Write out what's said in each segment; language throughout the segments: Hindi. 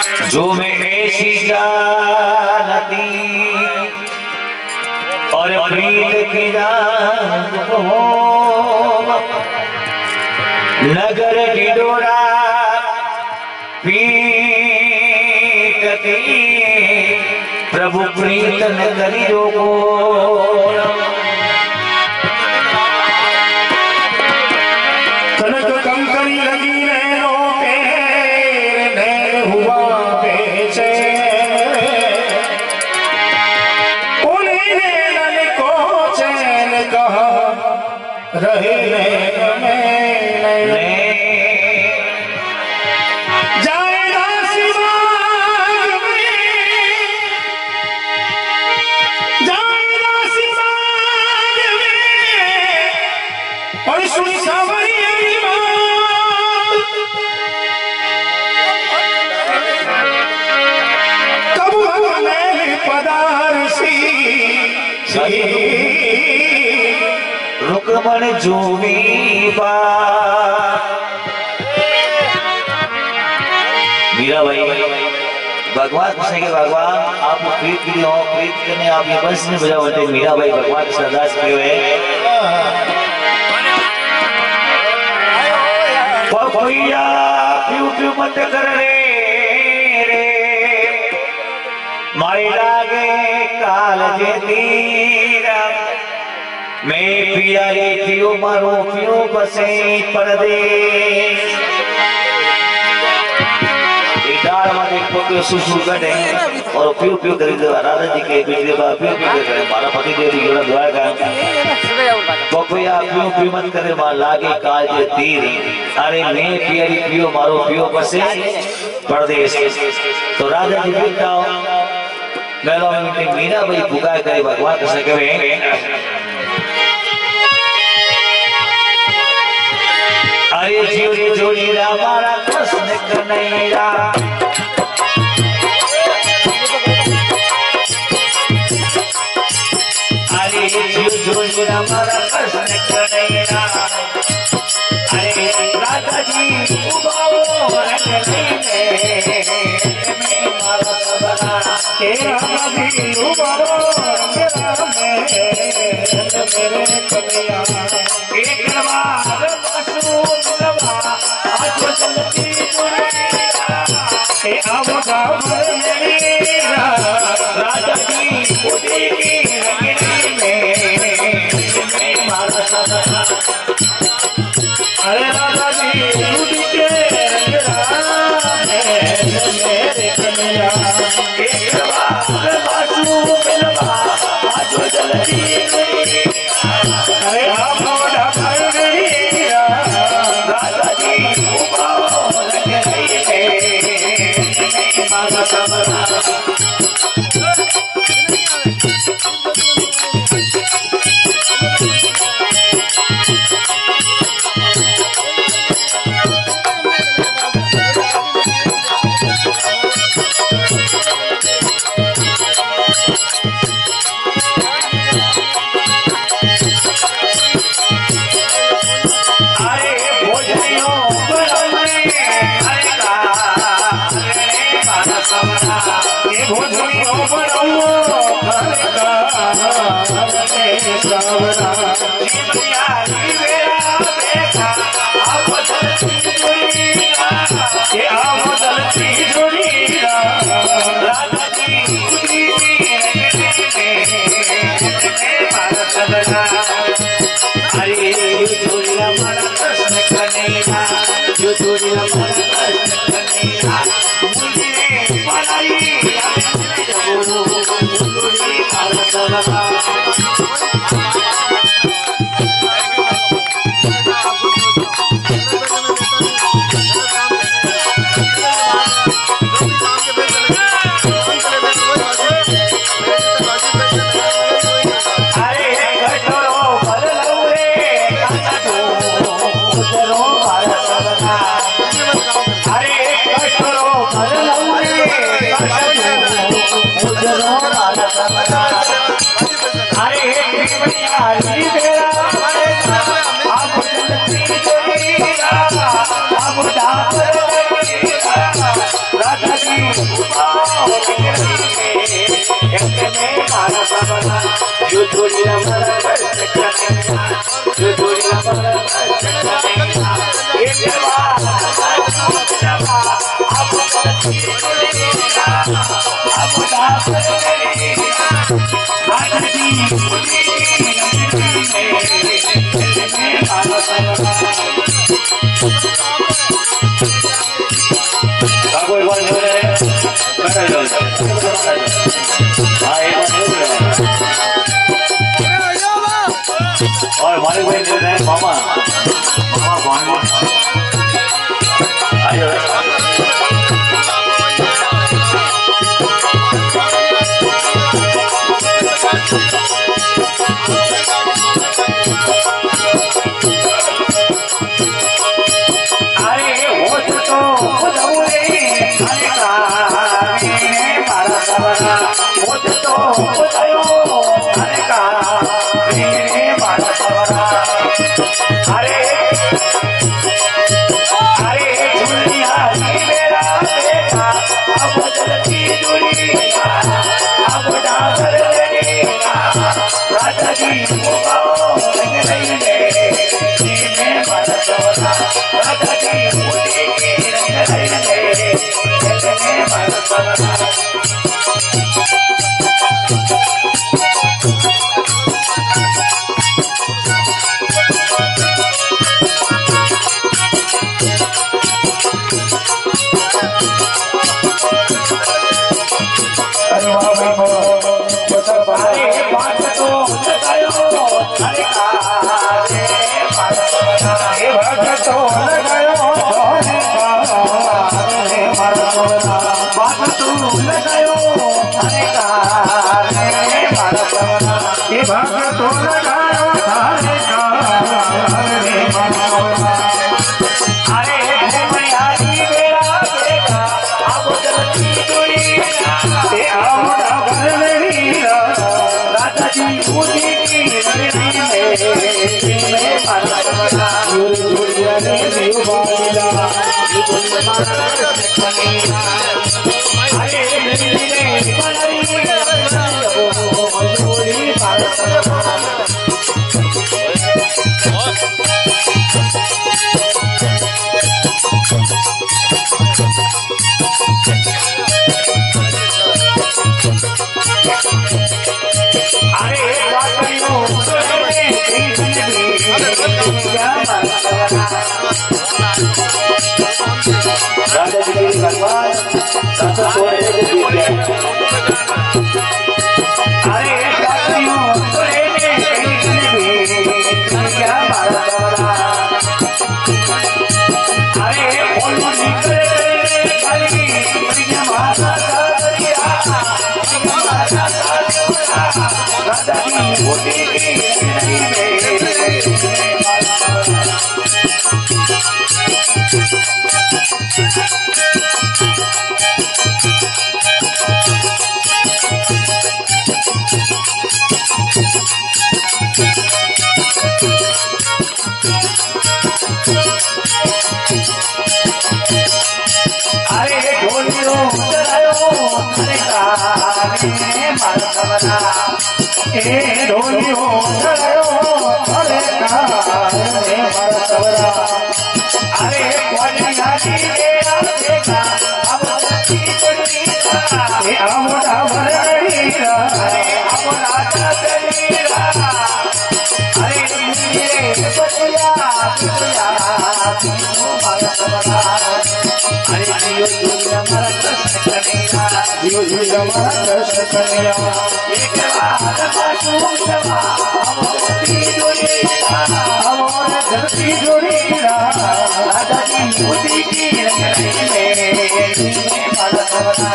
जो मैं ऐसी जानती और प्रीत की जान हो, नगर की डोरा पीटती प्रभु प्रीत न करी रोको। कनक कंकरी लगी नैनों पे, नैन हुआ बेचैन, उन्हीं नैनन को चैन कहा रहे नैन में जाएगा सिवान में, जाएगा सिवान में और सुन सावरिया की बात, कब मैं पदारसी रुकमण जोवी मीरा भाई भगवान कृष्ण के भगवान आप प्रीत की हो, प्रीत करने आप ये बंश नहीं बजा बोलते। मीरा भाई भगवान कृष्ण दास किए हुए पपैया प्यू प्यू मत कर रे मारे लागे काल जे तीरा, मैं पिया रे पियो मारो पियो बसे परदेश। डाल वाले पक्के सुसु कटे और पियो पियो करी दे राधा जी के बिजली बा पियो पियो करे मारा पति देव योड़ा दुआ का पपैया पियो पियो मत करे मां लागे काल जे तीर, अरे मैं पिया रे पियो मारो पियो बसे परदेश। तो राधा जी बिताओ मेलो में मीरा भाई पुकार करे भगवान कृष्ण कहे अरे जोड़ी जोड़ी हमारा कृष्ण कन्हैया, अरे जोड़ी हमारा कृष्ण कन्हैया, अरे राधा जी उबाओ रंग में मारा सबरा के राधा जी उबाओ रंग में मेरे कन्हैया एक बार बसू आज चलती दुनिया के आवगा मेरा राजा जी उड़ी की रंगनी में मारा सबरा, अरे राजा जी उड़ी के रंगना मेरे कन्हैया एक बार बसू मिलवा आज चलती दुनिया, अरे आप जो जोड़ी हमारा कष्ट करेगा, जो जोड़ी हमारा कष्ट करेगा, एक बार अब करेगा, अब दास करेगा, राजी मुझे कोई बात नहीं है, बैठा जाओ, हाँ एक बात नहीं है, और हमारे भाई बोल रहे हैं मामा, मामा कौन है? आइए राजा जी के भगवान राजा सोने के दिव्य अरे साथियों सोने के क्या मारा अरे बोलो निकले खाली बढ़िया माता करिया राजा जी होती अरे ढोलियो चलायो अरे काने मारसवना ए ढोलियो चलायो अरे काने मारसवना अरे कोनिया की मेरा देखा अब की कोनिया ए आमोदा भरगीरा अरे आमोदा चलीरा अरे मेरे बतिया बतिया मारसवना अरे जियो दुनिया हमारा कृष्ण कन्हैया जियो दुनिया हमारा कृष्ण कन्हैया एक बात बातूंगा हमारी दुनिया हमारा धरती जोड़ीरा राजा की मोदी की रंगले माला सवना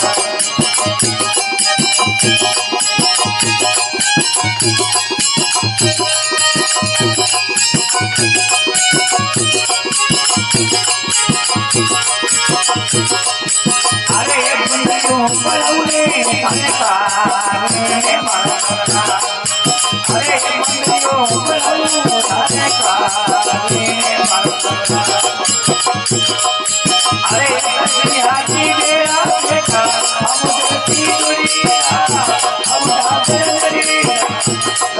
अरे बंदो बलौले काने मारसवना अरे बंदो बलौले काने मारसवना अरे कन्हैया की मेरा देखा हम की दुनिया हम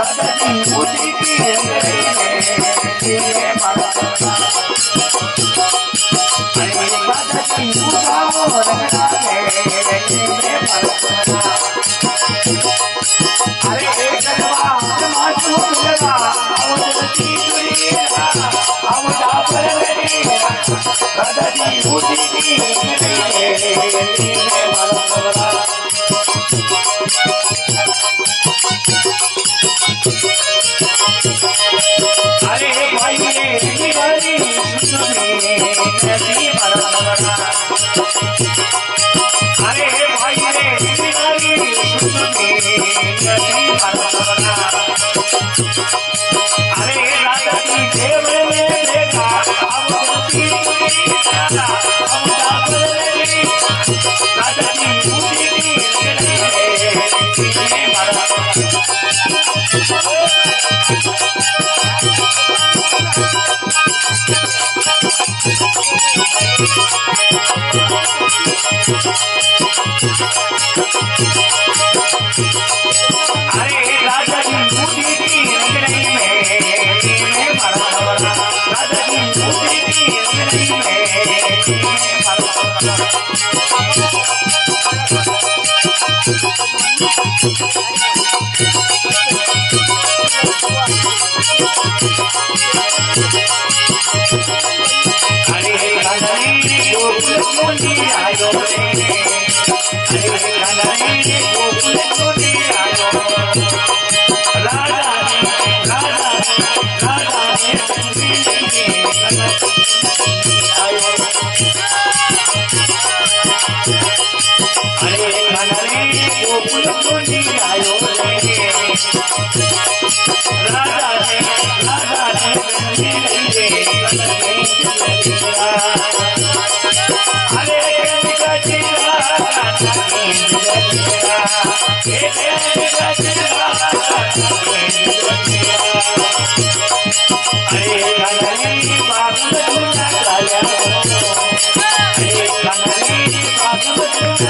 अरे